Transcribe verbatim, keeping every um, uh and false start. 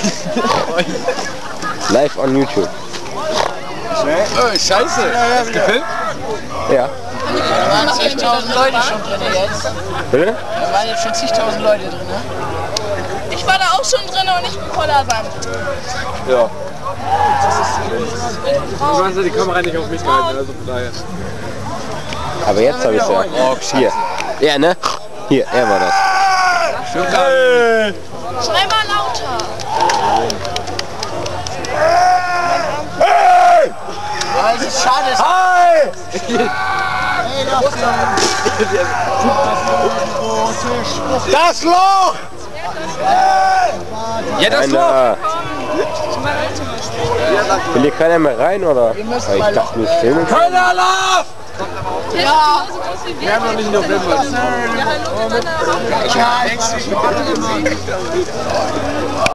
Live on YouTube. Oh, scheiße. Hast du gefilmt? Ja. Da waren zigtausend Leute schon drin jetzt. Bitte? Da waren jetzt schon zigtausend Leute drin. Ich war da auch schon drin und ich bin voller Sand. Ja. Du hast ja die Kamera nicht auf mich gehalten, also von daher. Aber jetzt habe ich es ja. Oh, Hier. Er, ne? Hier, er war das. Stimmt hey. Schrei mal lauter. Hey! Weil es ist schade ist. Hi! Das Loch! Ja, das Loch! Einer. Will hier keiner mehr rein, oder? Weil ich dachte, wir filmen. Kölner Lauf! Ja. Wir haben noch nicht November. Ja, hallo, wir waren da.